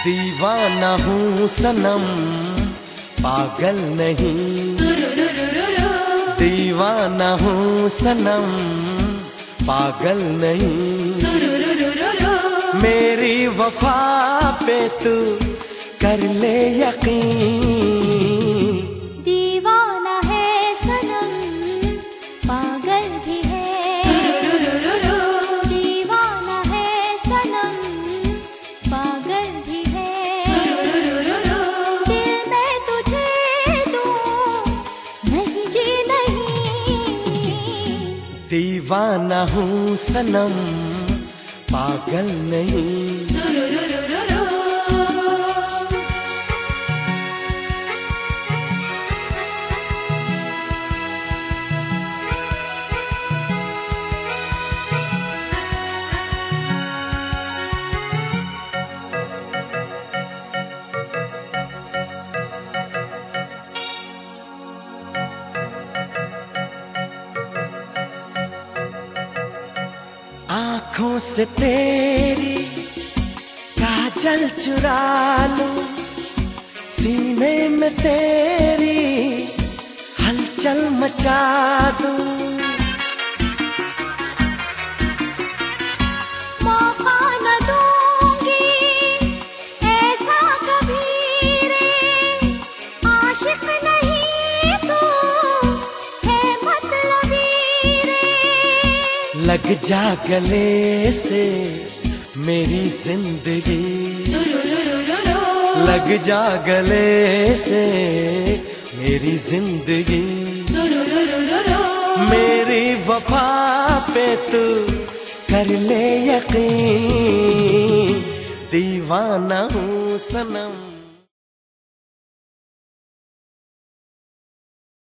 दीवाना हूँ सनम, पागल नहीं। दीवाना हूँ सनम, पागल नहीं। मेरी वफा पे तू कर ले यकीन। दीवाना है सनम, पागल भी है। दीवाना है सनम, पागल भी है। दिल में तुझे दूं, नहीं जी नहीं। दीवाना हूँ सनम, पागल नहीं। आँखों से तेरी काजल चुरा लूं, सीने में तेरी हलचल मचा दूं। मौका न दूंगी ऐसा कभी रे, आशिक नहीं तू है मतलबी रे। लग जा गले से मेरी जिंदगी, लग जा गले से मेरी जिंदगी। मेरी वफा पे तू कर ले यकीन। दीवाना हूँ सनम।